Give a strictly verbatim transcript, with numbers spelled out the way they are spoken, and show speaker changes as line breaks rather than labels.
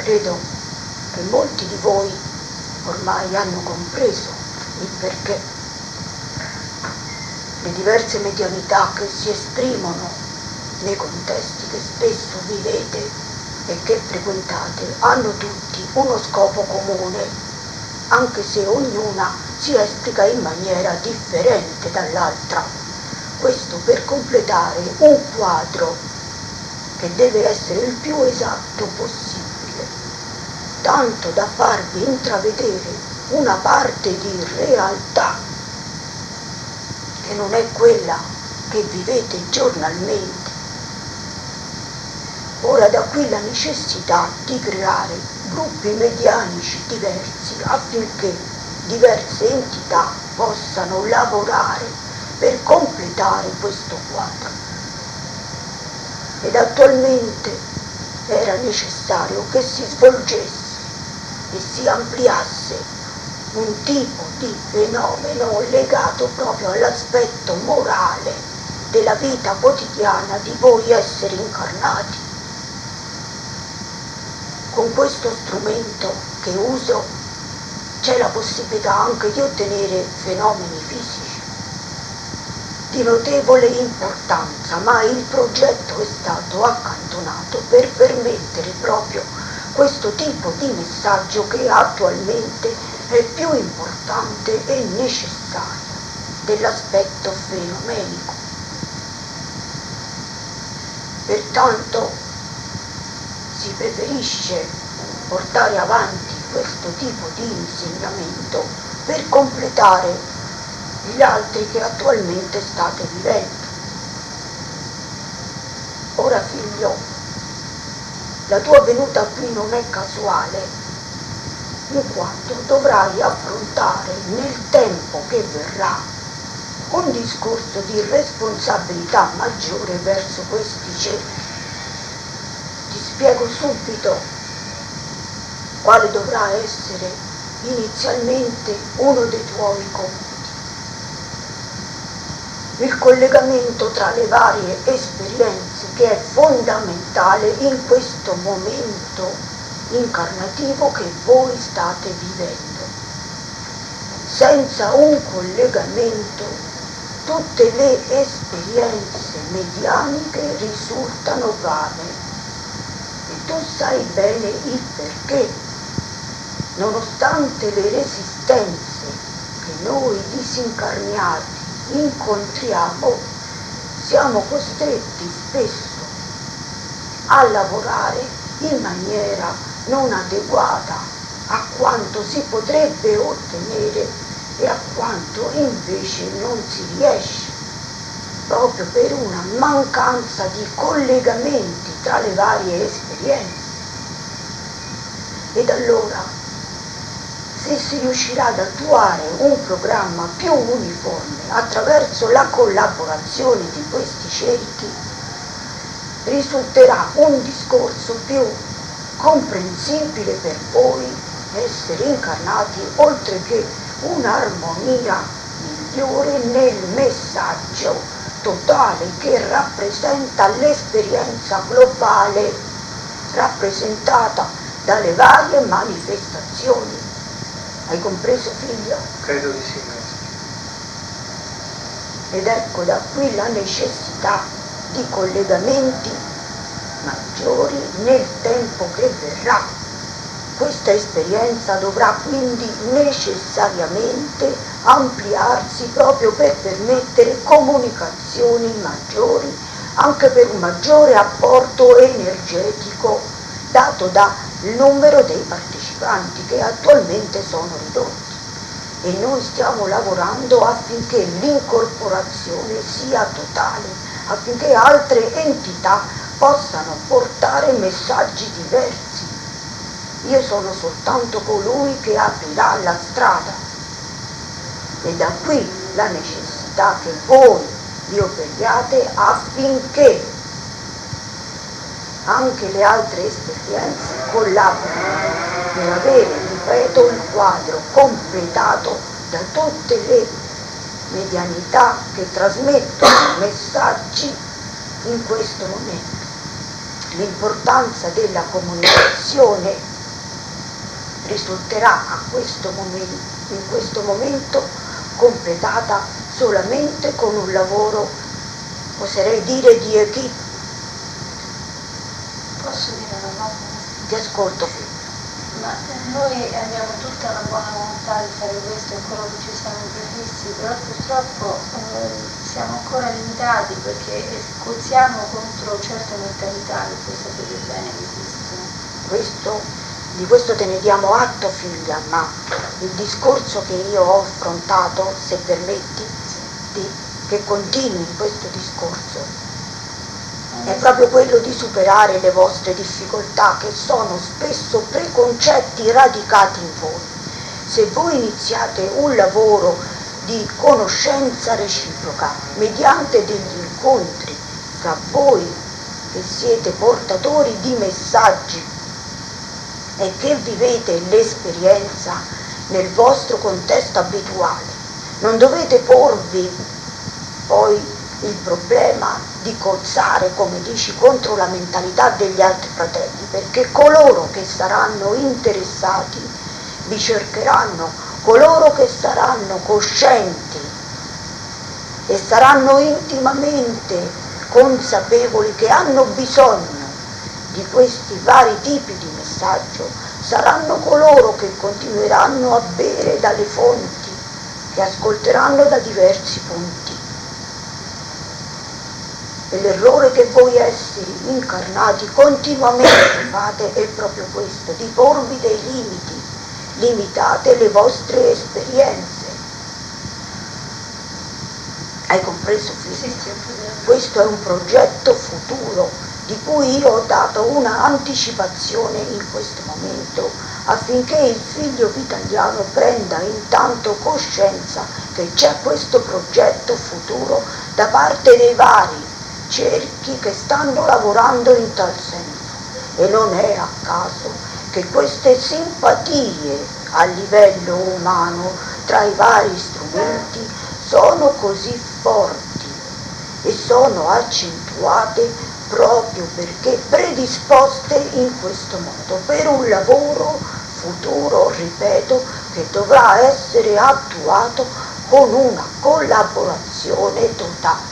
Credo che molti di voi ormai hanno compreso il perché. Le diverse medianità che si esprimono nei contesti che spesso vivete e che frequentate hanno tutti uno scopo comune, anche se ognuna si esplica in maniera differente dall'altra. Questo per completare un quadro che deve essere il più esatto possibile, tanto da farvi intravedere una parte di realtà che non è quella che vivete giornalmente. Ora da qui la necessità di creare gruppi medianici diversi affinché diverse entità possano lavorare per completare questo quadro. Ed attualmente era necessario che si svolgesse e si ampliasse un tipo di fenomeno legato proprio all'aspetto morale della vita quotidiana di voi esseri incarnati. Con questo strumento che uso c'è la possibilità anche di ottenere fenomeni fisici di notevole importanza, ma il progetto è stato accantonato per permettere proprio questo tipo di messaggio che attualmente è più importante e necessario dell'aspetto fenomenico. Pertanto si preferisce portare avanti questo tipo di insegnamento per completare gli altri che attualmente state vivendo. Ora figlio, la tua venuta qui non è casuale, in quanto dovrai affrontare nel tempo che verrà un discorso di responsabilità maggiore verso questi ceri. Ti spiego subito quale dovrà essere inizialmente uno dei tuoi compiti. Il collegamento tra le varie esperienze che è fondamentale in questo momento incarnativo che voi state vivendo. Senza un collegamento tutte le esperienze medianiche risultano vane. Tu sai bene il perché, nonostante le resistenze che noi disincarnati incontriamo, siamo costretti spesso a lavorare in maniera non adeguata a quanto si potrebbe ottenere e a quanto invece non si riesce, proprio per una mancanza di collegamenti tra le varie esperienze. Ed allora, se si riuscirà ad attuare un programma più uniforme attraverso la collaborazione di questi cerchi, risulterà un discorso più comprensibile per voi esseri incarnati, oltre che un'armonia migliore nel messaggio totale che rappresenta l'esperienza globale rappresentata dalle varie manifestazioni. Hai compreso, figlio?
Credo di sì, maestro.
Ed ecco da qui la necessità di collegamenti maggiori nel tempo che verrà. Questa esperienza dovrà quindi necessariamente ampliarsi proprio per permettere comunicazioni maggiori, anche per un maggiore apporto energetico dato dal numero dei partecipanti che attualmente sono ridotti. E noi stiamo lavorando affinché l'incorporazione sia totale, affinché altre entità possano portare messaggi diversi. Io sono soltanto colui che aprirà la strada. E da qui la necessità che voi vi operiate affinché anche le altre esperienze collaborino per avere, ripeto, il quadro completato da tutte le medianità che trasmettono messaggi in questo momento. L'importanza della comunicazione risulterà a questo momento, in questo momento completata solamente con un lavoro, oserei dire, di equipe.
Posso dire una cosa?
Ti ascolto.
Ma noi abbiamo tutta la buona volontà di fare questo, è quello che ci siamo prefissi, però purtroppo eh, siamo ancora limitati perché scoziamo contro certe mentalità che voi sapete bene che esistono.
Questo, di questo te ne diamo atto, figlia, ma il discorso che io ho affrontato, se permetti, di, che continui in questo discorso, è proprio quello di superare le vostre difficoltà, che sono spesso preconcetti radicati in voi. Se voi iniziate un lavoro di conoscenza reciproca mediante degli incontri fra voi che siete portatori di messaggi e che vivete l'esperienza nel vostro contesto abituale, non dovete porvi poi il problema di cozzare, come dici, contro la mentalità degli altri fratelli, perché coloro che saranno interessati vi cercheranno, coloro che saranno coscienti e saranno intimamente consapevoli che hanno bisogno di questi vari tipi di messaggio, saranno coloro che continueranno a bere dalle fonti, che ascolteranno da diversi punti. E l'errore che voi esseri incarnati continuamente fate è proprio questo, di porvi dei limiti, limitate le vostre esperienze. Hai compreso, figlio?
Sì, sì,
questo è un progetto futuro di cui io ho dato una anticipazione in questo momento, affinché il figlio vitaliano prenda intanto coscienza che c'è questo progetto futuro da parte dei vari cerchi che stanno lavorando in tal senso, e non è a caso che queste simpatie a livello umano tra i vari strumenti sono così forti e sono accentuate proprio perché predisposte in questo modo per un lavoro futuro, ripeto, che dovrà essere attuato con una collaborazione totale.